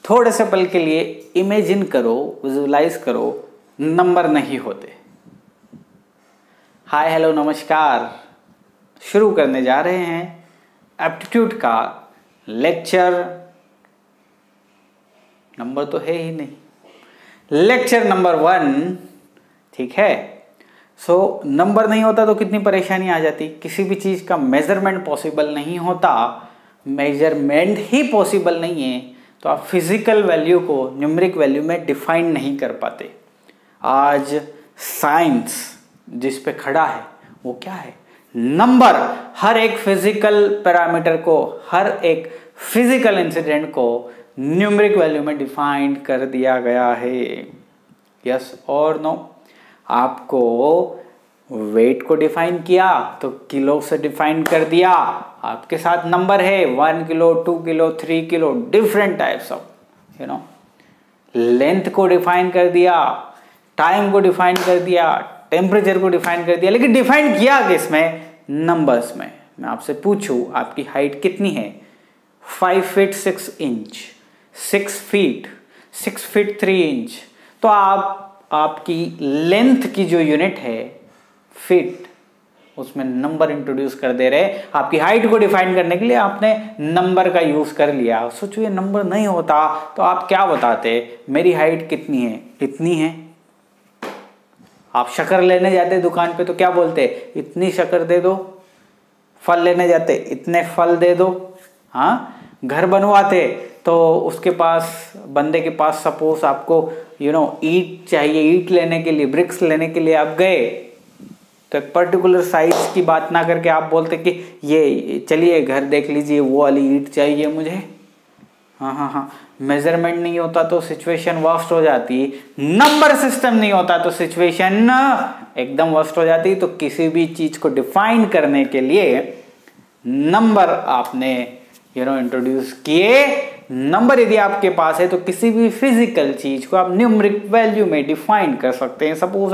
थोड़े से पल के लिए इमेजिन करो, विजुअलाइज करो, नंबर नहीं होते। हाय हेलो नमस्कार, शुरू करने जा रहे हैं एप्टीट्यूड का लेक्चर। नंबर तो है ही नहीं, लेक्चर नंबर 1, ठीक है। सो नंबर नहीं होता तो कितनी परेशानी आ जाती। किसी भी चीज का मेजरमेंट पॉसिबल नहीं होता, मेजरमेंट ही पॉसिबल नहीं है तो आप फिजिकल वैल्यू को न्यूमेरिक वैल्यू में डिफाइन नहीं कर पाते। आज साइंस जिस पे खड़ा है वो क्या है? नंबर। हर एक फिजिकल पैरामीटर को, हर एक फिजिकल इंसिडेंट को न्यूमेरिक वैल्यू में डिफाइन कर दिया गया है। यस और नो? आपको वेट को डिफाइन किया तो किलो से डिफाइन कर दिया। आपके साथ नंबर है 1 kilo, 2 kilo, 3 kilo, different types of length को डिफाइन कर दिया, टाइम को डिफाइन कर दिया, टेम्परेचर को डिफाइन कर दिया। लेकिन डिफाइन किया किसमें? नंबर्स में। मैं आपसे पूछूं आपकी हाइट कितनी है? 5 फीट 6 इंच, 6 फीट 3 इंच। तो आपकी लेंथ की जो यूनिट है फीट, उसमें नंबर इंट्रोड्यूस कर दे रहे। आपकी हाइट को डिफाइन करने के लिए आपने नंबर का यूज कर लिया। सोचो ये नंबर नहीं होता तो आप क्या बताते? मेरी हाइट कितनी है? इतनी है। आप शक्कर लेने जाते दुकान पे तो क्या बोलते? इतनी शक्कर दे दो। फल लेने जाते, इतने फल दे दो। हाँ, घर बनवाते तो उसके पास, बंदे के पास सपोज आपको ईट चाहिए, ईट लेने के लिए, ब्रिक्स लेने के लिए आप गए तो एक पर्टिकुलर साइज की बात ना करके आप बोलते कि ये चलिए घर देख लीजिए, वो वाली ईट चाहिए मुझे। हाँ, मेजरमेंट नहीं होता तो सिचुएशन वर्स्ट हो जाती। नंबर सिस्टम नहीं होता तो सिचुएशन एकदम वर्स्ट हो जाती। तो किसी भी चीज को डिफाइन करने के लिए नंबर आपने इंट्रोड्यूस किए। नंबर यदि आपके पास है तो किसी भी फिजिकल चीज को आप न्यूमेरिक वैल्यू में डिफाइन कर सकते हैं। सपोज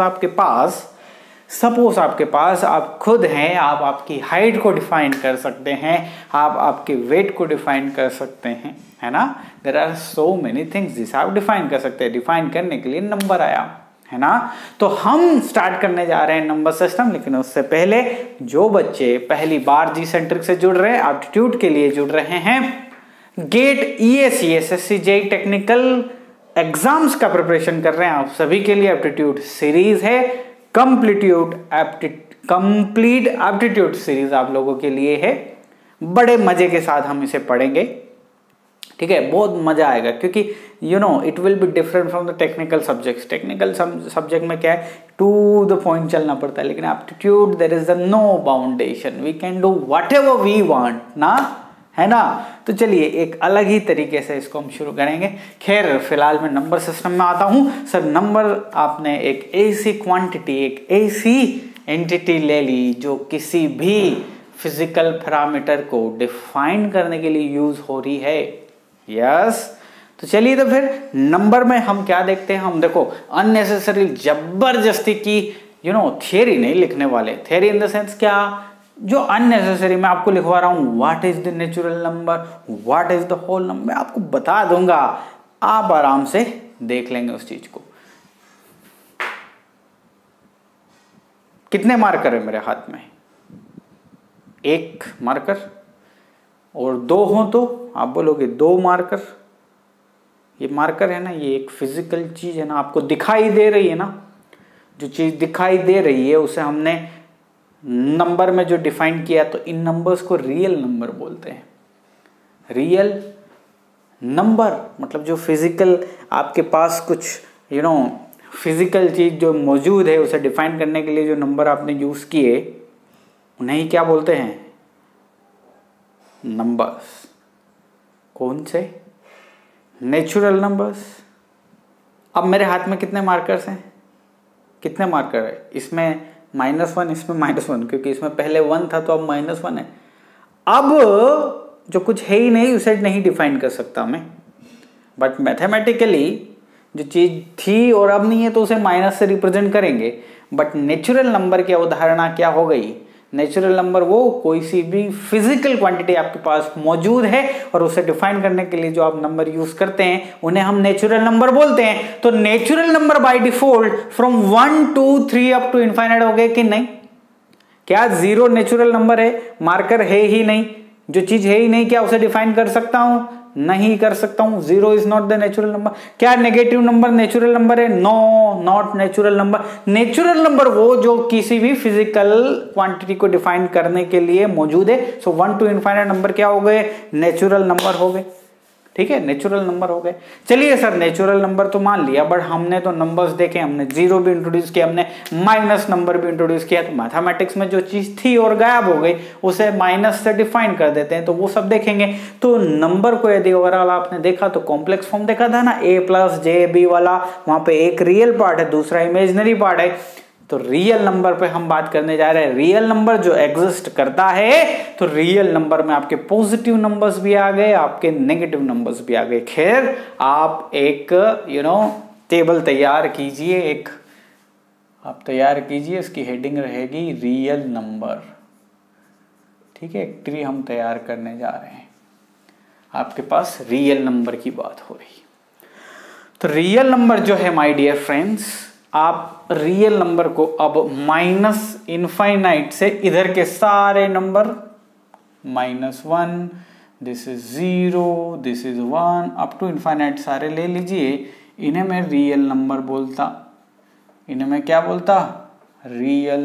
आपके पास आप खुद हैं, आप आपकी हाइट को डिफाइन कर सकते हैं, आप आपके वेट को डिफाइन कर सकते हैं, है ना। There are so many things जिसे आप डिफाइन कर सकते हैं। डिफाइन करने के लिए नंबर आया, है ना। तो हम स्टार्ट करने जा रहे हैं नंबर सिस्टम। लेकिन उससे पहले जो बच्चे पहली बार जी सेंट्रिक से जुड़ रहे हैं, एप्टीट्यूड के लिए जुड़ रहे हैं, GATE EAC SSC JEE technical exams का प्रिपरेशन कर रहे हैं, आप सभी के लिए एप्टीट्यूड सीरीज है। कंप्लीट एप्टीट्यूड सीरीज आप लोगों के लिए है। बड़े मजे के साथ हम इसे पढ़ेंगे, ठीक है। बहुत मजा आएगा क्योंकि it will be different from the technical subjects. Technical subject में क्या है, टू द पॉइंट चलना पड़ता है। लेकिन aptitude there is no boundation, we can do whatever we want ना, है ना। तो चलिए एक अलग ही तरीके से इसको हम शुरू करेंगे। खैर फिलहाल मैं नंबर सिस्टम में आता हूं। सर नंबर आपने एक ऐसी क्वांटिटी, एक ऐसी एंटिटी ले ली जो किसी भी फिजिकल पैरामीटर को डिफाइन करने के लिए यूज हो रही है। यस तो चलिए, तो फिर नंबर में हम क्या देखते हैं? हम देखो अननेसेसरी जबरदस्ती की थियरी नहीं लिखने वाले। थियरी इन द सेंस क्या, जो अननेसेसरी मैं आपको लिखवा रहा हूं, what is the natural number, what is the whole number, मैं आपको बता दूंगा। आप आराम से देख लेंगे उस चीज को। कितने मार्कर है मेरे हाथ में? एक मार्कर, और 2 हो तो आप बोलोगे 2 मार्कर। ये मार्कर है ना, ये एक फिजिकल चीज है ना, आपको दिखाई दे रही है ना। जो चीज दिखाई दे रही है उसे हमने नंबर में जो डिफाइन किया, तो इन नंबर्स को रियल नंबर बोलते हैं। रियल नंबर मतलब जो फिजिकल आपके पास कुछ फिजिकल चीज जो मौजूद है उसे डिफाइन करने के लिए जो नंबर आपने यूज किए, उन्हें क्या बोलते हैं? नंबर्स। कौन से? Natural numbers. अब मेरे हाथ में कितने मार्कर्स हैं? कितने मार्कर है? इसमें -1, इसमें -1, क्योंकि इसमें पहले 1 था तो अब -1 है। अब जो कुछ है ही नहीं उसे नहीं डिफाइन कर सकता मैं, बट मैथमेटिकली जो चीज थी और अब नहीं है तो उसे माइनस से रिप्रेजेंट करेंगे। बट नेचुरल नंबर की अवधारणा क्या हो गई? नेचुरल नंबर वो कोई सी भी फिजिकल क्वांटिटी आपके पास मौजूद है और उसे डिफाइन करने के लिए जो आप नंबर यूज करते हैं उन्हें हम नेचुरल नंबर बोलते हैं। तो natural number by default from 1 2 3 up to infinite हो गए कि नहीं? क्या 0 नेचुरल नंबर है? मार्कर है ही नहीं, जो चीज है ही नहीं, क्या उसे डिफाइन कर सकता हूं? नहीं कर सकता हूं। 0 is not the natural number. क्या नेगेटिव नंबर नेचुरल नंबर है? No, not natural number. Natural number वो जो किसी भी फिजिकल क्वांटिटी को डिफाइन करने के लिए मौजूद है। सो 1 टू इनफाइनाइट नंबर क्या हो गए? नेचुरल नंबर हो गए। ठीक है, नेचुरल नंबर हो गए। चलिए सर नेचुरल नंबर तो मान लिया, बट हमने तो नंबर्स देखे, हमने 0 भी इंट्रोड्यूस किया, हमने माइनस नंबर भी इंट्रोड्यूस किया। तो मैथमेटिक्स में जो चीज थी और गायब हो गई उसे माइनस से डिफाइन कर देते हैं, तो वो सब देखेंगे। तो नंबर को यदि ओवरऑल आपने देखा तो कॉम्प्लेक्स फॉर्म देखा था ना, a प्लस जे बी वाला, वहां पे एक रियल पार्ट है, दूसरा इमेजिनरी पार्ट है। तो रियल नंबर पे हम बात करने जा रहे हैं। रियल नंबर जो एग्जिस्ट करता है, तो रियल नंबर में आपके पॉजिटिव नंबर्स भी आ गए, आपके नेगेटिव नंबर्स भी आ गए। खैर आप एक टेबल तैयार कीजिए, आप तैयार कीजिए, इसकी हेडिंग रहेगी रियल नंबर। ठीक है, एक ट्री हम तैयार करने जा रहे हैं। आपके पास रियल नंबर की बात हो रही। तो रियल नंबर जो है माय डियर फ्रेंड्स, आप रियल नंबर को अब माइनस इनफाइनाइट से इधर के सारे number -1, this is 0, this is 1 up to infinite सारे ले लीजिए। इन्हें मैं रियल नंबर बोलता, इन्हें मैं क्या बोलता? रियल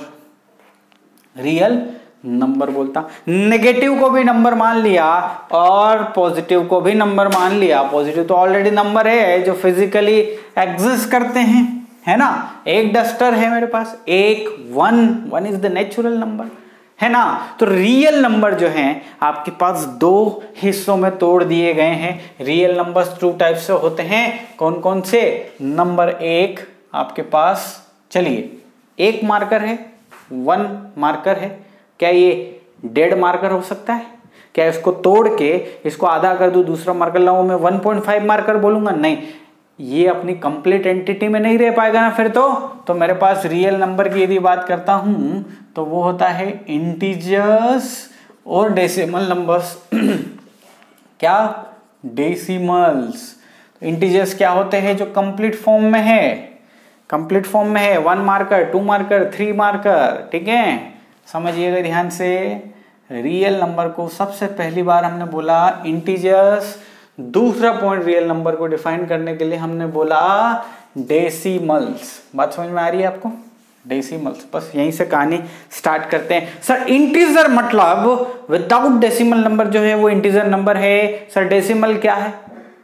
नंबर बोलता। नेगेटिव को भी नंबर मान लिया और पॉजिटिव को भी नंबर मान लिया। पॉजिटिव तो ऑलरेडी नंबर है जो फिजिकली एग्जिस्ट करते हैं, है ना। एक डस्टर है मेरे पास, एक 1 इज द नेचुरल नंबर, है ना। तो रियल नंबर जो हैं आपके पास 2 हिस्सों में तोड़ दिए गए हैं। रियल नंबर्स 2 टाइप से होते हैं। कौन कौन से? नंबर 1 आपके पास, चलिए एक मार्कर है, 1 मार्कर है। क्या ये डेड मार्कर हो सकता है? क्या इसको तोड़ के इसको आधा कर दूं, दूसरा मार्कर लाऊं, मैं 1.5 मार्कर बोलूंगा? नहीं, ये अपनी कंप्लीट एंटिटी में नहीं रह पाएगा ना फिर तो मेरे पास रियल नंबर की यदि बात करता हूं तो वो होता है इंटीजर्स और डेसिमल नंबर्स। क्या? डेसिमल्स। इंटीजर्स क्या होते हैं? जो कंप्लीट फॉर्म में है, कंप्लीट फॉर्म में है, 1 मार्कर, 2 मार्कर, 3 मार्कर। ठीक है, समझिएगा ध्यान से। रियल नंबर को सबसे पहली बार हमने बोला इंटीजर्स, दूसरा पॉइंट रियल नंबर को डिफाइन करने के लिए हमने बोला डेसिमल्स। बात समझ में आ रही है आपको? डेसिमल्स। बस यहीं से कहानी स्टार्ट करते हैं। सर इंटीजर मतलब विदाउट डेसिमल नंबर जो है वो इंटीजर नंबर है। सर डेसिमल क्या है?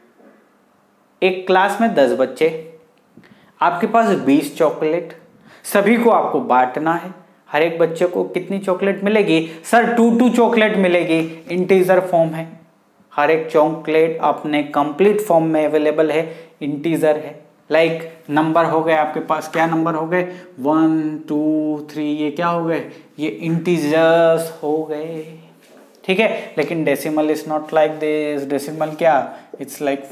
एक क्लास में 10 बच्चे, आपके पास 20 चॉकलेट, सभी को आपको बांटना है। हर एक बच्चे को कितनी चॉकलेट मिलेगी? सर 2 चॉकलेट मिलेगी। इंटीजर फॉर्म है, हर एक चॉकलेट अपने कंप्लीट फॉर्म में अवेलेबल है, इंटीजर है। लाइक नंबर हो गए आपके पास, क्या नंबर हो गए? 1 2 3, ये क्या हो गए? ये इंटीजर्स हो गए। ठीक है, लेकिन decimal is not like this. Decimal क्या? It's like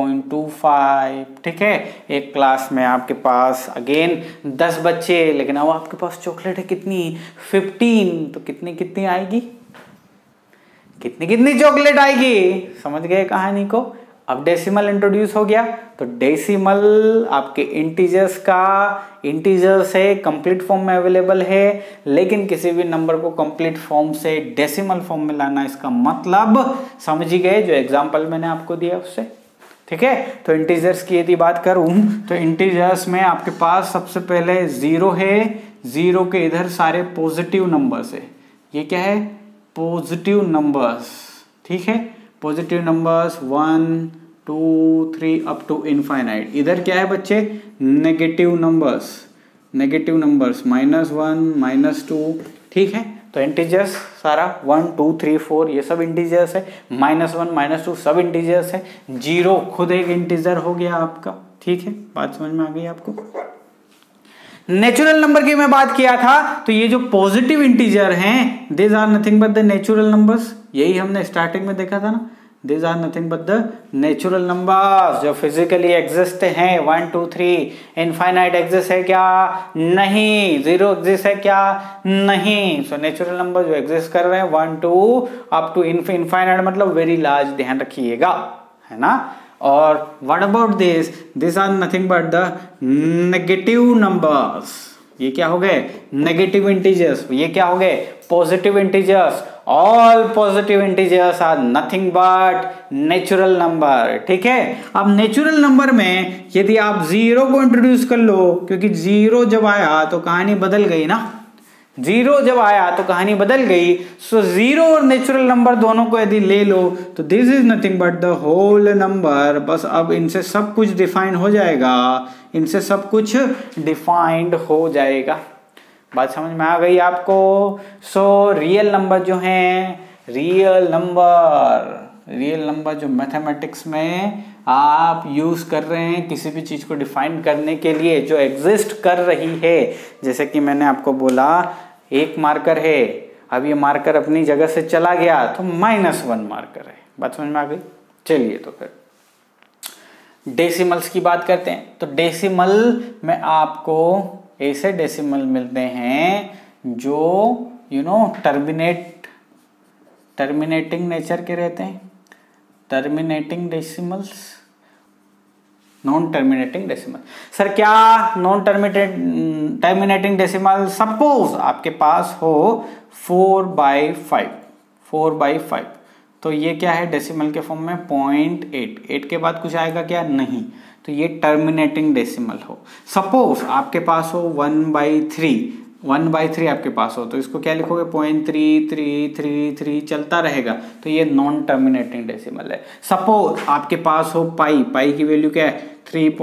4.25। ठीक है, एक क्लास में आपके पास अगेन 10 बच्चे, लेकिन अब आपके पास चॉकलेट है कितनी? 15। तो कितनी आएगी? कितनी चॉकलेट आएगी? समझ गए कहानी को? अब डेसिमल इंट्रोड्यूस हो गया, तो डेसिमल आपके इंटीजर्स का, इंटीजर्स है, कंप्लीट फॉर्म में अवेलेबल है, लेकिन किसी भी नंबर को कंप्लीट फॉर्म से डेसिमल फॉर्म में लाना, इसका मतलब समझ ही गए जो एग्जांपल मैंने आपको दिया उससे। ठीक है, तो इंटीजर्स की यदि बात करूं तो इंटीजर्स में आपके पास सबसे पहले 0 है, 0 के इधर सारे पॉजिटिव नंबर्स है। ये क्या है? Positive numbers. ठीक है, positive numbers 1 2 3 up to infinite. इधर क्या है बच्चे? Negative numbers, negative numbers -1 -2। ठीक है, तो इंटीजर्स सारा 1 2 3 4 ये सब इंटीजर्स है, -1 -2 सब इंटीजर्स है, 0 खुद एक इंटीजर हो गया आपका। ठीक है, बात समझ में आ गई आपको? नेचुरल नंबर की मैं बात किया था, तो ये जो पॉजिटिव इंटीजर हैं, this are nothing but the natural numbers. यही हमने स्टार्टिंग में देखा था ना, These are nothing but the natural numbers जो physically exist हैं. 1 2 3 infinite exist है क्या? नहीं. 0 exist है क्या? नहीं. So natural number जो exist कर रहे हैं 1 2 up to infinite मतलब very large, ध्यान रखिएगा, है ना. और what about this? These are nothing but the negative numbers. ये क्या हो गए? Negative integers. ये क्या हो गए? Positive integers. All positive integers are nothing but natural number. ठीक है. अब नेचुरल नंबर में यदि आप जीरो को इंट्रोड्यूस कर लो, क्योंकि जीरो जब आया तो कहानी बदल गई ना. जीरो जब आया तो कहानी बदल गई. सो जीरो और नेचुरल नंबर दोनों को यदि ले लो तो this is nothing but the whole number. बस अब इनसे सब कुछ डिफाइन हो जाएगा. इनसे सब कुछ डिफाइंड हो जाएगा. बात समझ में आ गई आपको. सो रियल नंबर जो हैं, रियल नंबर जो मैथमेटिक्स में आप यूज कर रहे हैं किसी भी चीज को डिफाइन करने के लिए, जो एग्जिस्ट कर रही है. जैसे कि मैंने आपको बोला एक मार्कर है, अब ये मार्कर अपनी जगह से चला गया तो -1 मार्कर है. बात समझ में आ गई. चलिए तो फिर डेसिमल्स की बात करते हैं. तो डेसिमल में आपको ऐसे डेसिमल मिलते हैं जो टर्मिनेटिंग नेचर के रहते हैं. Terminating decimals, non terminating decimal. Sir क्या नॉन टर्मिनेटिंग डेसिमल? सपोज आपके पास हो 4/5. तो ये क्या है? डेसिमल के फॉर्म में 0.8. 8 के बाद कुछ आएगा क्या? नहीं. तो ये टर्मिनेटिंग डेसिमल हो. सपोज आपके पास हो 1/3 आपके पास हो, तो इसको क्या लिखोगे? 0.3333 चलता रहेगा. तो ये नॉन टर्मिनेटिंग डेसिमल है. सपोज आपके पास हो पाई की वैल्यू क्या है?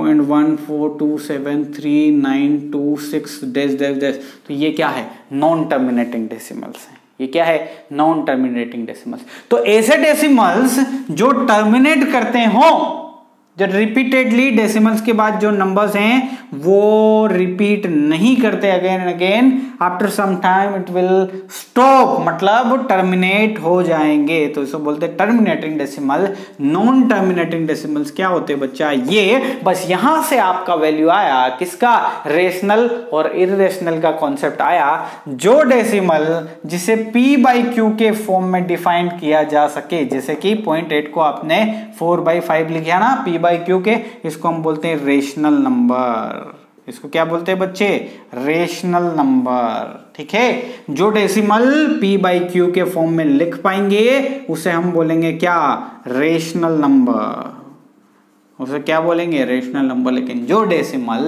3.142733926 डैश डैश डैश. तो ये क्या है? नॉन टर्मिनेटिंग डेसिमल्स है. ये क्या है? Non terminating decimals. तो ऐसे डेसिमल्स जो टर्मिनेट करते हो, जो रिपीटेडली डेसिमल्स के बाद जो नंबर्स हैं वो रिपीट नहीं करते again and again, after some time it will stop, मतलब टर्मिनेट हो जाएंगे. तो इसको बोलते हैं terminating decimal. Non terminating decimals क्या होते हैं बच्चा? ये बस यहां से आपका वैल्यू आया किसका? रेशनल और इररेशनल का कॉन्सेप्ट आया. जो डेसिमल जिसे p/q के फॉर्म में डिफाइन किया जा सके, जैसे कि 0.8 को आपने 4/5 लिखा ना p/q के, इसको हम बोलते हैं रेशनल नंबर. इसको क्या बोलते हैं बच्चे? Rational number. ठीक है. जो डेसिमल p/q के फॉर्म में लिख पाएंगे उसे हम बोलेंगे क्या? Rational number. उसे क्या बोलेंगे? Rational number. लेकिन जो डेसिमल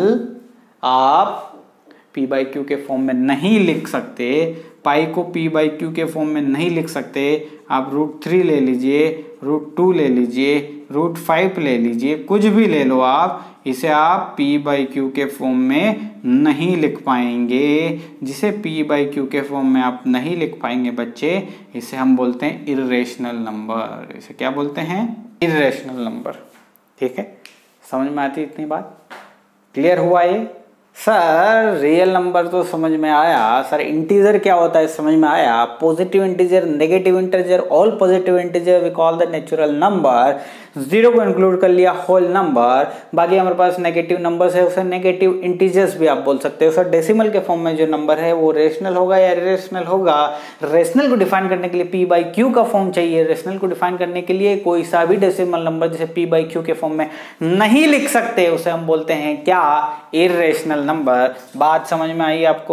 आप p/q के फॉर्म में नहीं लिख सकते, पाई को p/q के फॉर्म में नहीं लिख सकते, आप √3 ले लीजिए, √2 ले लीजिए, √5 ले लीजिए, कुछ भी ले लो आप, इसे आप p/q के फॉर्म में नहीं लिख पाएंगे. जिसे p/q के फॉर्म में आप नहीं लिख पाएंगे बच्चे, इसे हम बोलते हैं इर्रेशनल नंबर. इसे क्या बोलते हैं? Irrational number. ठीक है. समझ में आती इतनी बात? क्लियर हुआ ये? सर रियल नंबर तो समझ में आया. सर इंटीजर क्या होता है समझ में आया. Positive integer, negative integer, all positive integer we call the natural number. Zero को इंक्लूड कर लिया होल नंबर. बाकी हमारे पास नेगेटिव नंबर्स है, उसे नेगेटिव इंटीजर्स भी आप बोल सकते हो. सर डेसिमल के फॉर्म में जो नंबर है वो रेशनल होगा या इरेशनल होगा? रेशनल को डिफाइन करने के लिए p/q का फॉर्म चाहिए. रेशनल को डिफाइन करने के लिए कोई सा भी डेसिमल नंबर जिसे p/q के फॉर्म में नहीं लिख सकते उसे हम बोलते हैं क्या? Irrational number. बात समझ में आई आपको?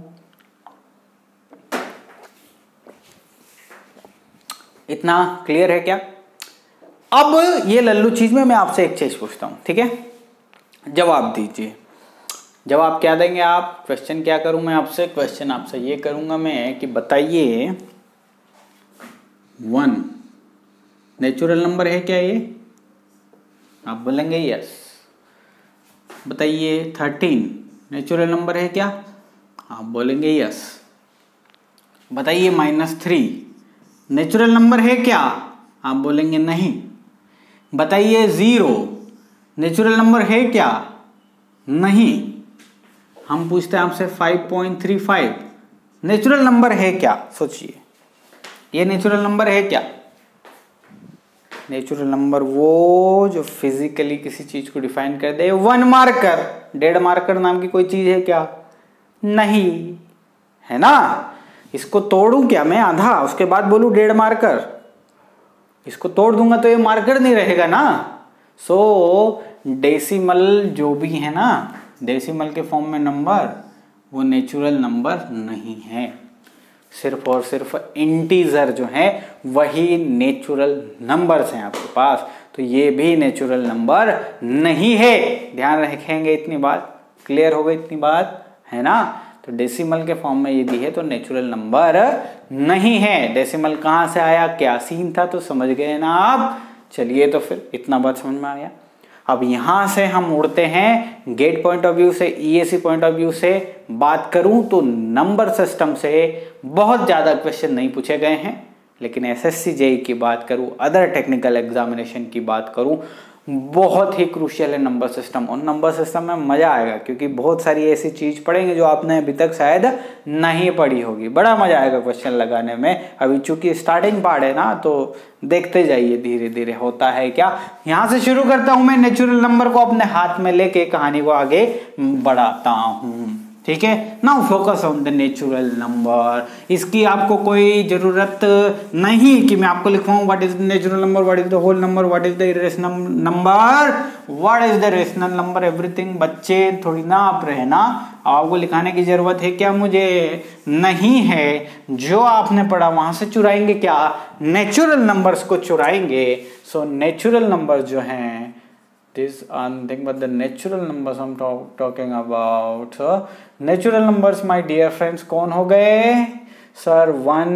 इतना क्लियर है क्या? अब ये लल्लू चीज में मैं आपसे एक चीज पूछता हूं. ठीक है. जवाब दीजिए. जवाब क्या देंगे आप? क्वेश्चन क्या करूं मैं आपसे? क्वेश्चन आपसे ये करूंगा मैं कि बताइए 1 नेचुरल नंबर है क्या ये? आप बोलेंगे यस. बताइए 13 नेचुरल नंबर है क्या? आप बोलेंगे यस. बताइए -3 नेचुरल नंबर है क्या? आप बोलेंगे नहीं. बताइए 0 नेचुरल नंबर है क्या? नहीं. हम पूछते हैं आपसे 5.35 नेचुरल नंबर है क्या? सोचिए, ये नेचुरल नंबर है क्या? नेचुरल नंबर वो जो फिजिकली किसी चीज को डिफाइन कर दे। 1 मार्कर, डेढ़ मार्कर नाम की कोई चीज है क्या? नहीं है ना। इसको तोड़ूं क्या मैं आधा, उसके बाद बोलूं डेढ़ मार्कर? इसको तोड़ दूंगा तो ये मार्कर नहीं रहेगा ना। सो डेसिमल जो भी है ना, डेसिमल के फॉर्म में नंबर, वो नेचुरल नंबर नहीं है। सिर्फ और सिर्फ इंटीजर जो है वही नेचुरल नंबर्स हैं आपके पास, तो ये भी नेचुरल नंबर नहीं है। ध्यान रखेंगे, इतनी बात क्लियर हो गई, इतनी बात है ना। तो डेसिमल के फॉर्म में यदि है तो नेचुरल नंबर नहीं है। डेसिमल कहाँ से आया, क्या सीन था, तो समझ गए ना आप। चलिए तो फिर इतना बात समझ में आ गया। अब यहां से हम उड़ते हैं गेट पॉइंट ऑफ व्यू से, ईएसी पॉइंट ऑफ व्यू से बात करूं तो नंबर सिस्टम से बहुत ज्यादा क्वेश्चन नहीं पूछे गए हैं, लेकिन एसएससी जेईई की बात करूं, अदर टेक्निकल एग्जामिनेशन की बात करूं, बहुत ही क्रूशियल है नंबर सिस्टम। और नंबर सिस्टम में मजा आएगा क्योंकि बहुत सारी ऐसी चीज पढ़ेंगे जो आपने अभी तक शायद नहीं पढ़ी होगी। बड़ा मजा आएगा क्वेश्चन लगाने में। अभी चूंकि स्टार्टिंग पार्ट है ना, तो देखते जाइए धीरे धीरे होता है क्या। यहां से शुरू करता हूं मैं, नेचुरल नंबर को अपने हाथ में लेके कहानी को आगे बढ़ाता हूं। ठीक है, now focus on the natural number. इसकी आपको कोई जरूरत नहीं कि मैं आपको लिखवाऊं what is the natural number, what is the whole number, what is the irrational number, what is the rational number, everything. बच्चे थोड़ी ना आप रहे ना, आपको लिखाने की जरूरत है क्या? मुझे नहीं है। जो आपने पढ़ा वहां से चुराएंगे क्या? नेचुरल नंबर्स को चुराएंगे। सो नेचुरल नंबर जो हैं, this nothing but the natural numbers I'm talking about. So natural numbers my dear friends कौन हो गए सर? 1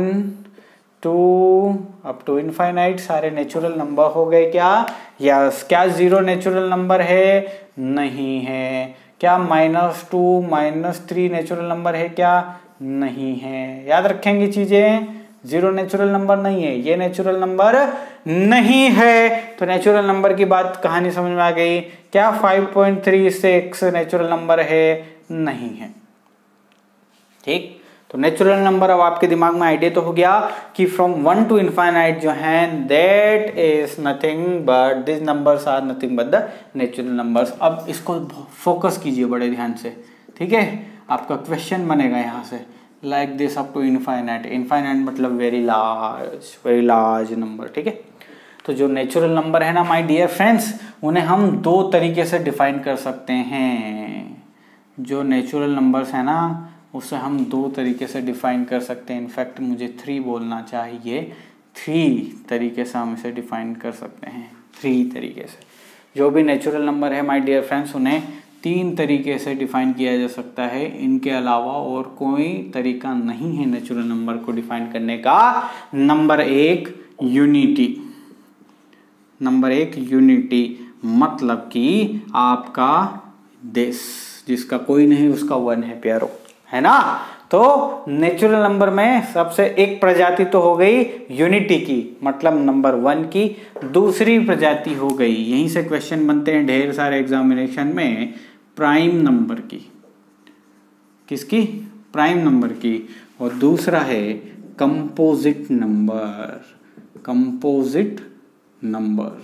2 अप टू इनफाइनाइट सारे नेचुरल नंबर हो गए क्या? यस। क्या 0 नेचुरल नंबर है? नहीं है। क्या -2 -3 नेचुरल नंबर है क्या? नहीं है। याद रखेंगे चीजें, 0 नेचुरल नंबर नहीं है, ये नेचुरल नंबर नहीं है। तो नेचुरल नंबर की बात कहानी समझ में आ गई क्या? 5.36 नेचुरल नंबर है? नहीं है। ठीक, तो नेचुरल नंबर अब आपके दिमाग में आइडिया तो हो गया कि फ्रॉम 1 टू इनफाइनाइट जो है that is nothing but this numbers are nothing but the natural numbers. अब इसको फोकस कीजिए बड़े ध्यान से, ठीक है। आपका क्वेश्चन बनेगा यहाँ से like this up to infinite. Infinite मतलब वेरी लार्ज नंबर, ठीक है। तो जो नेचुरल नंबर है ना माय डियर फ्रेंड्स, उन्हें हम 2 तरीके से डिफाइन कर सकते हैं। जो नेचुरल नंबर्स है ना उसे हम 2 तरीके से डिफाइन कर सकते हैं। इनफैक्ट मुझे 3 बोलना चाहिए। 3 तरीके से हम इसे डिफाइन कर सकते हैं। 3 तरीके से जो भी नेचुरल नंबर है माय डियर फ्रेंड्स, उन्हें 3 तरीके से डिफाइन किया जा सकता है। इनके अलावा और कोई तरीका नहीं है नेचुरल नंबर को डिफाइन करने का। Number 1 unity. नंबर 1 यूनिटी मतलब कि आपका देश जिसका कोई नहीं उसका 1 है प्यारो, है ना। तो नेचुरल नंबर में सबसे एक प्रजाति तो हो गई यूनिटी की, मतलब नंबर 1 की। दूसरी प्रजाति हो गई, यहीं से क्वेश्चन बनते हैं ढेर सारे एग्जामिनेशन में, प्राइम नंबर की। किसकी? प्राइम नंबर की। और दूसरा है कंपोजिट नंबर। कंपोजिट नंबर,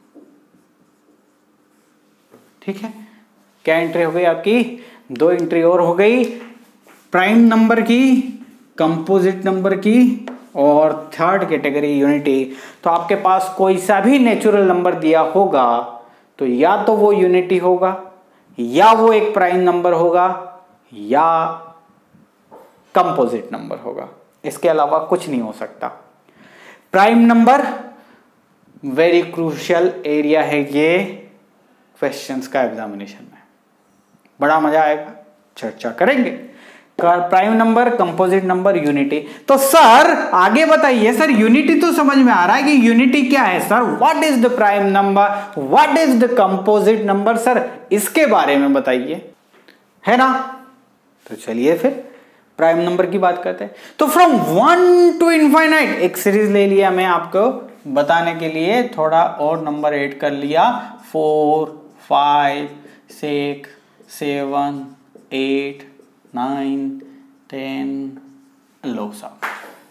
ठीक है। क्या एंट्री हो गई आपकी? 2 एंट्री और हो गई, प्राइम नंबर की, कंपोजिट नंबर की, और थर्ड कैटेगरी यूनिटी। तो आपके पास कोई सा भी नेचुरल नंबर दिया होगा तो या तो वो यूनिटी होगा, या वो एक प्राइम नंबर होगा, या कंपोजिट नंबर होगा। इसके अलावा कुछ नहीं हो सकता। Prime number very crucial area है ये क्वेश्चंस का एग्जामिनेशन में। बड़ा मजा आएगा, चर्चा करेंगे। Prime number, composite number, unity. तो सर आगे बताइए, सर यूनिटी तो समझ में आ रहा है कि यूनिटी क्या है sir, what is the prime number, what is the composite number, sir इसके बारे में बताइए, है ना। तो चलिए फिर प्राइम नंबर की बात करते हैं। तो फ्रॉम 1 टू इनफाइनाइट एक सीरीज ले लिया मैं आपको बताने के लिए, थोड़ा और नंबर ऐड कर लिया, 4 5 6 7 8 9 10, लो साहब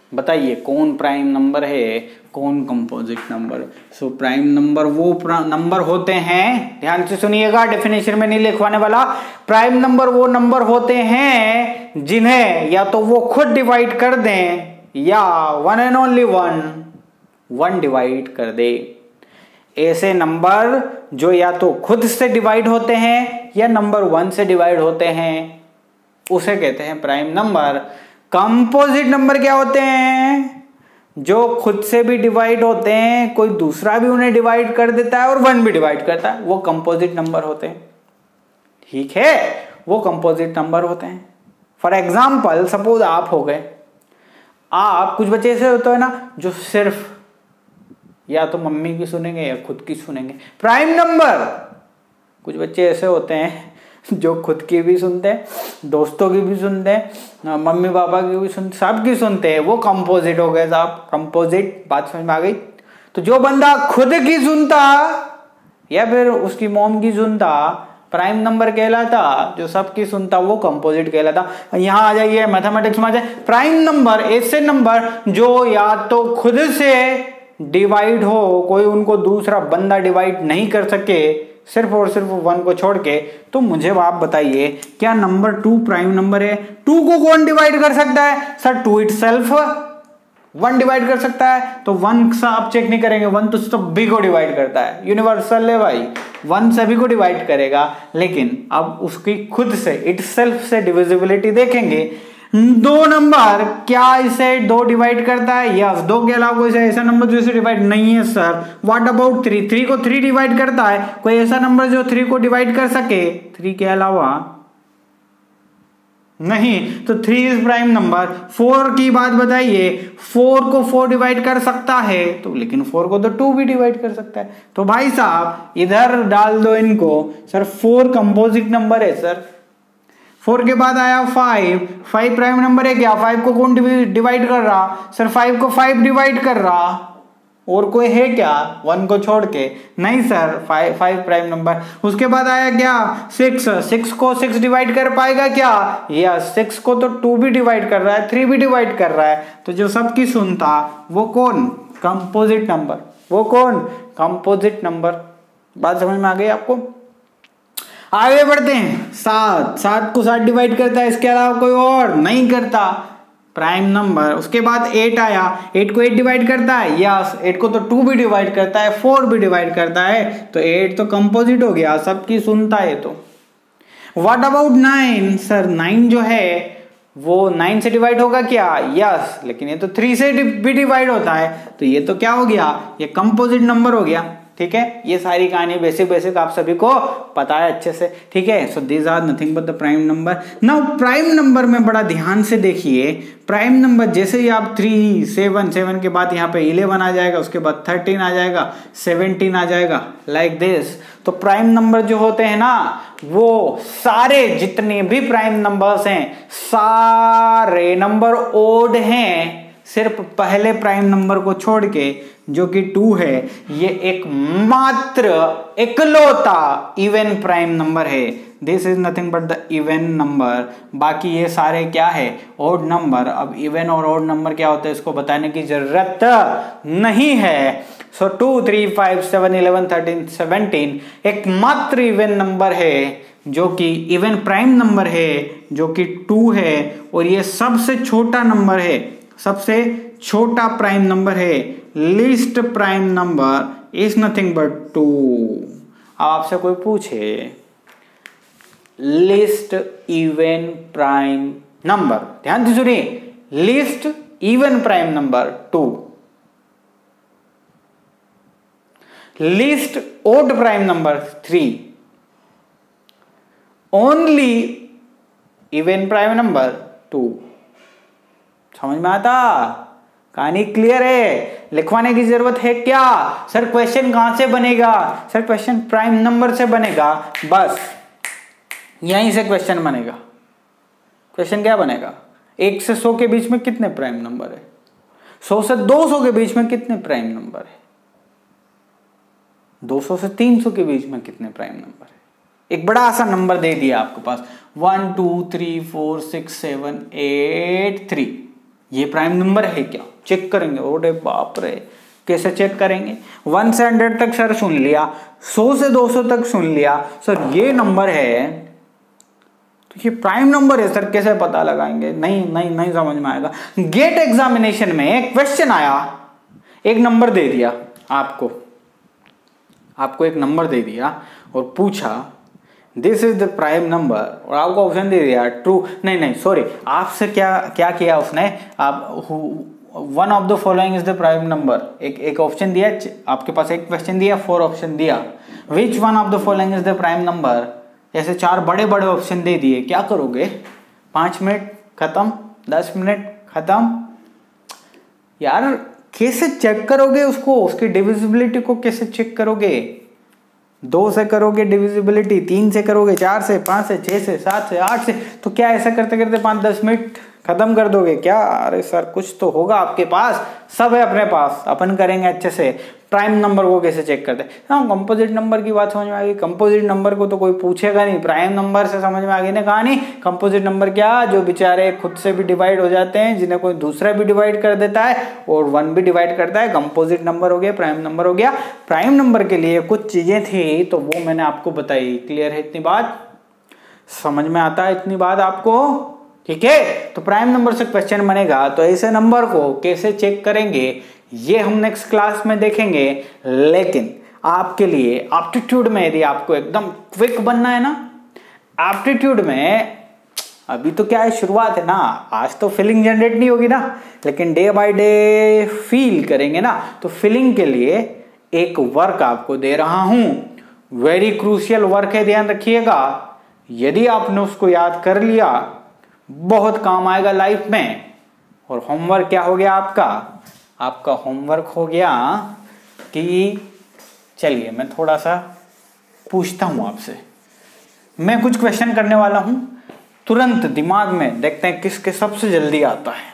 बताइए कौन प्राइम नंबर है, कौन composite number. So prime number वो नंबर होते हैं, ध्यान से सुनिएगा, डेफिनेशन में नहीं लिखवाने वाला। प्राइम नंबर वो नंबर होते हैं जिन्हें या तो वो खुद डिवाइड कर दें या one and only one divide कर दे। ऐसे नंबर जो या तो खुद से डिवाइड होते हैं या नंबर 1 से डिवाइड होते हैं उसे कहते हैं प्राइम नंबर। कंपोजिट नंबर क्या होते हैं? जो खुद से भी डिवाइड होते हैं, कोई दूसरा भी उन्हें डिवाइड कर देता है और 1 भी डिवाइड करता है, वो कंपोजिट नंबर होते हैं। ठीक है, वो कंपोजिट नंबर होते हैं। फॉर एग्जाम्पल सपोज आप हो गए, आप कुछ बच्चे ऐसे होते हैं ना जो सिर्फ या तो मम्मी की सुनेंगे या खुद की सुनेंगे, प्राइम नंबर। कुछ बच्चे ऐसे होते हैं जो खुद की भी सुनते हैं, दोस्तों की भी सुनते हैं, मम्मी पापा की भी सुनते, सबकी सुनते हैं, वो कंपोजिट हो गए साहब, कंपोजिट। बात समझ में आ गई? तो जो बंदा खुद की सुनता या फिर उसकी मॉम की सुनता प्राइम नंबर कहलाता, जो सबकी सुनता वो कंपोजिट कहलाता। यहां आ जाइए, मैथमेटिक्स में आ जाए। प्राइम नंबर ऐसे नंबर जो या तो खुद से डिवाइड हो, कोई उनको दूसरा बंदा डिवाइड नहीं कर सके, सिर्फ और सिर्फ 1 को छोड़ के। तो मुझे आप बताइए क्या नंबर 2 प्राइम नंबर है? 2 को कौन डिवाइड कर सकता है? सर 2 इटसेल्फ 1 डिवाइड कर सकता है। तो 1 से आप चेक नहीं करेंगे, 1 तो सभी को डिवाइड करता है, यूनिवर्सल है भाई, 1 सभी को डिवाइड करेगा। लेकिन अब उसकी खुद से इटसेल्फ से डिविजिबिलिटी देखेंगे। 2 नंबर क्या इसे 2 डिवाइड करता है? यस, 2 के अलावा कोई ऐसा नंबर जो इसे डिवाइड नहीं है सर। What about 3? 3 को 3 डिवाइड करता है? कोई ऐसा नंबर जो 3 को डिवाइड कर सके 3 के अलावा? नहीं, तो 3 इज प्राइम नंबर। 4 की बात बताइए, 4 को 4 डिवाइड कर सकता है तो, लेकिन 4 को तो 2 भी डिवाइड कर सकता है। तो भाई साहब इधर डाल दो इनको। सर 4 कंपोजिट नंबर है सर। 4 के बाद आया 5 प्राइम नंबर है क्या? 5 को कौन डिवाइड कर रहा? सर 5 को 5 डिवाइड कर रहा, और कोई है क्या 1 को छोड़ के? नहीं सर, 5 प्राइम नंबर। उसके बाद आया क्या? 6 को 6 डिवाइड कर पाएगा क्या? या 6 को तो 2 भी डिवाइड कर रहा है, 3 भी डिवाइड कर रहा है। तो जो सबकी सुनता वो कौन? Composite number. वो कौन? Composite number. बात समझ में आ गई आपको? आगे बढ़ते हैं। 7 को 7 डिवाइड करता है, इसके अलावा कोई और नहीं करता, प्राइम नंबर। उसके बाद 8 आया, 8 को 8 डिवाइड करता है, यस 8 को तो 2 भी डिवाइड करता है, 4 भी डिवाइड करता है, तो 8 तो कंपोजिट हो गया, सबकी सुनता है। तो व्हाट अबाउट 9? सर 9 जो है वो 9 से डिवाइड होगा क्या? यस, लेकिन ये तो 3 से भी डिवाइड होता है, तो ये तो क्या हो गया? ये कंपोजिट नंबर हो गया। ठीक है, ये सारी कहानी बेसिक आप सभी को पता है अच्छे से। ठीक है, so these are nothing but the prime number. Now prime number में बड़ा ध्यान से देखिए, प्राइम नंबर जैसे ही आप 3 7 के बाद यहाँ पे 11 आ जाएगा, उसके बाद 13 आ जाएगा, 17 आ जाएगा, लाइक दिस। तो प्राइम नंबर जो होते हैं ना, वो सारे जितने भी प्राइम नंबर्स हैं, सारे नंबर ओड हैं, सिर्फ पहले प्राइम नंबर को छोड़ के जो कि 2 है, ये एकमात्र इकलौता इवन प्राइम नंबर है। This is nothing but the even number. बाकी ये सारे क्या है? Odd number. अब इवन और ओड नंबर क्या होता है इसको बताने की जरूरत नहीं है। सो 2 3 5 7 11 13 17 एकमात्र इवन नंबर है जो कि इवन प्राइम नंबर है, जो कि 2 है, और ये सबसे छोटा नंबर है, सबसे छोटा प्राइम नंबर है। Least prime number is nothing but 2। अब आपसे कोई पूछे लीस्ट इवन प्राइम नंबर, ध्यान से सुनिए, least even prime number 2, least odd prime number 3, only even prime number 2। समझ में आता? कहानी क्लियर है? लिखवाने की जरूरत है क्या? सर क्वेश्चन कहां से बनेगा? सर क्वेश्चन प्राइम नंबर से बनेगा, बस यहीं से क्वेश्चन बनेगा। क्वेश्चन क्या बनेगा? 1 से 100 के बीच में कितने प्राइम नंबर है? 100 से 200 के बीच में कितने प्राइम नंबर है? 200 से 300 के बीच में कितने प्राइम नंबर है? एक बड़ा सा नंबर दे दिया आपके पास, 1 2 3 4 6 7 8 3। ये प्राइम नंबर है क्या, चेक करेंगे। ओरे बाप रे, कैसे चेक करेंगे? 1 से 100 तक सर सुन लिया, 100 से 200 तक सुन लिया, सर ये नंबर है तो ये प्राइम नंबर है सर, कैसे पता लगाएंगे? नहीं समझ में आएगा। गेट एग्जामिनेशन में एक क्वेश्चन आया, एक नंबर दे दिया आपको एक नंबर दे दिया और पूछा this is the prime number, और आपको ऑप्शन दे दिया ट्रू, नहीं सॉरी, आपसे क्या किया उसने, आप one of the following is the prime number, एक ऑप्शन दिया आपके पास, एक क्वेश्चन दिया, 4 ऑप्शन दिया, which one of the following is the prime number, ऐसे 4 बड़े ऑप्शन दे दिए, क्या करोगे? 5 मिनट खत्म, 10 मिनट खत्म। यार कैसे चेक करोगे उसको, उसकी डिविजिबिलिटी को कैसे चेक करोगे? 2 से करोगे डिविजिबिलिटी, 3 से करोगे, 4 से, 5 से, 6 से, 7 से, 8 से, तो क्या ऐसा करते करते 5-10 मिनट खत्म कर दोगे क्या? अरे सर कुछ तो होगा आपके पास, सब है अपने पास, अपन करेंगे अच्छे से। प्राइम नंबर को कैसे चेक करते हैं? हाँ, कंपोजिट नंबर की बात समझ में आ गई। कंपोजिट नंबर को तो कोई पूछेगा नहीं, प्राइम नंबर से समझ में आ गई ना कहानी। कंपोजिट नंबर क्या, जो बेचारे खुद से भी डिवाइड हो जाते हैं, जिन्हें कोई दूसरा भी डिवाइड कर देता है और 1 भी डिवाइड करता है, कंपोजिट नंबर हो गया, प्राइम नंबर हो गया। प्राइम नंबर के लिए कुछ चीजें थी तो वो मैंने आपको बताई। क्लियर है इतनी बात? समझ में आता है इतनी बात आपको? ठीक है, तो प्राइम नंबर से क्वेश्चन बनेगा तो ऐसे नंबर को कैसे चेक करेंगे ये हम नेक्स्ट क्लास में देखेंगे। लेकिन आपके लिए एप्टीट्यूड में यदि आपको एकदम क्विक बनना है ना, एप्टीट्यूड में अभी तो क्या है, शुरुआत है ना, आज तो फीलिंग जनरेट नहीं होगी ना, लेकिन डे बाय डे फील करेंगे ना, तो फीलिंग के लिए एक वर्क आपको दे रहा हूं, वेरी क्रूशियल वर्क है, ध्यान रखिएगा। यदि आपने उसको याद कर लिया बहुत काम आएगा लाइफ में। और होमवर्क क्या हो गया आपका होमवर्क हो गया कि चलिए मैं थोड़ा सा पूछता हूं आपसे, मैं कुछ क्वेश्चन करने वाला हूं, तुरंत दिमाग में देखते हैं किसके सबसे जल्दी आता है।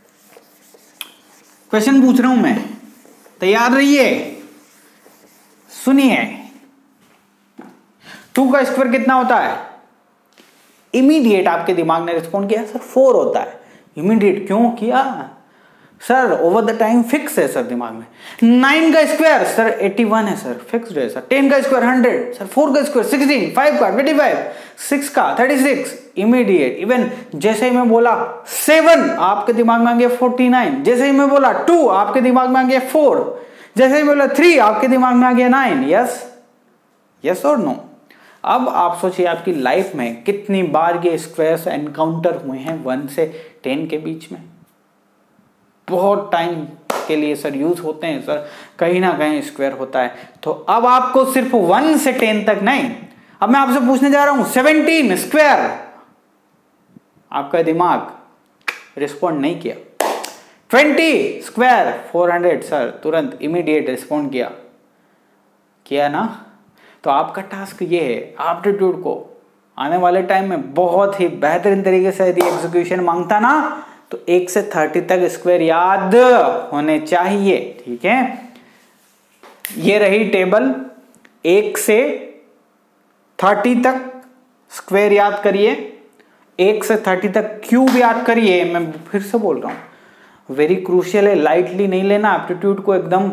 क्वेश्चन पूछ रहा हूं मैं, तैयार रहिए, सुनिए। 2 का स्क्वायर कितना होता है? इमीडिएट आपके दिमाग ने रिस्पॉन्ड किया सर 4 होता है। इमीडिएट क्यों किया sir? Over the time fix है सर दिमाग में। 9 का स्क्वायर सर 81 है सर, फिक्स्ड है सर। 10 का स्क्वायर 100 सर, 4 का स्क्वायर 16, 5 का 25, 6 का 36। इमीडिएट, इवन जैसे ही मैं बोला 7 आपके दिमाग में आ गया 49, जैसे ही मैं बोला 2 आपके दिमाग में आ गया 4, जैसे ही बोला 3 आपके दिमाग में आ गया 9। यस और नो? अब आप सोचिए आपकी लाइफ में कितनी बार ये स्क्वायर्स एनकाउंटर हुए हैं 1 से 10 के बीच में। बहुत टाइम के लिए सर यूज होते हैं सर, कहीं ना कहीं स्क्वायर होता है। तो अब आपको सिर्फ 1 से 10 तक नहीं, अब मैं आपसे पूछने जा रहा हूं 17 स्क्वायर। आपका दिमाग रिस्पॉन्ड नहीं किया। 20 स्क्वायर 400 सर, तुरंत इमीडिएट रिस्पॉन्ड किया ना। तो आपका टास्क ये है, एप्टीट्यूड को आने वाले टाइम में बहुत ही बेहतरीन तरीके से यदि एग्जीक्यूशन मांगता ना, तो 1 से 30 तक स्क्वायर याद होने चाहिए। ठीक है, ये रही टेबल। 1 से 30 तक स्क्वायर याद करिए, 1 से 30 तक क्यूब याद करिए। मैं फिर से बोल रहा हूं, वेरी क्रूशियल है, लाइटली नहीं लेना। एप्टीट्यूड को एकदम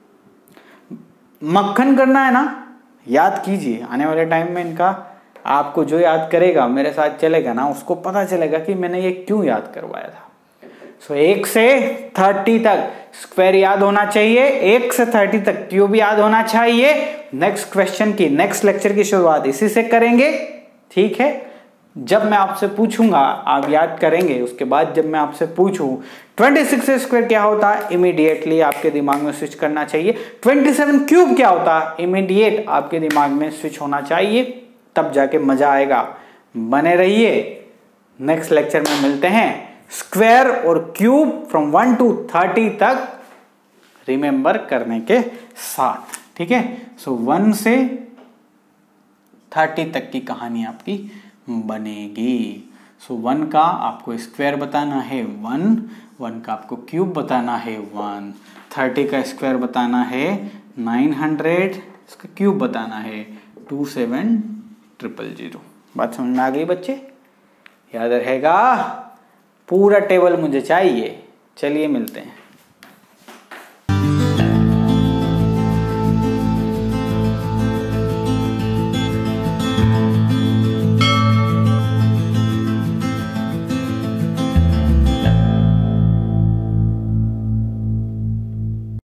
मक्खन करना है ना, याद कीजिए। आने वाले टाइम में इनका आपको जो याद करेगा, मेरे साथ चलेगा ना, उसको पता चलेगा कि मैंने ये क्यों याद करवाया था। सो 1 से 30 तक स्क्वायर याद होना चाहिए, 1 से 30 तक क्यूब याद होना चाहिए। नेक्स्ट क्वेश्चन की, नेक्स्ट लेक्चर की शुरुआत इसी से करेंगे। ठीक है, जब मैं आपसे पूछूंगा आप याद करेंगे। उसके बाद जब मैं आपसे पूछूं 26 स्क्वायर क्या होता है, इमीडिएटली आपके दिमाग में स्विच करना चाहिए। 27 क्यूब क्या होता है, इमीडिएट आपके दिमाग में स्विच होना चाहिए, तब जाके मजा आएगा। बने रहिए, नेक्स्ट लेक्चर में मिलते हैं। स्क्वायर और क्यूब फ्रॉम 1 to 30 तक रिमेंबर करने के साथ। ठीक है, सो 1 से 30 तक की कहानी आपकी बनेगी। सो 1 का आपको स्क्वायर बताना है 1 का आपको क्यूब बताना है 1, 30 का स्क्वायर बताना है 900, इसका क्यूब बताना है 27000। बात समझ में आ गई बच्चे? याद रहेगा, पूरा टेबल मुझे चाहिए। चलिए मिलते हैं।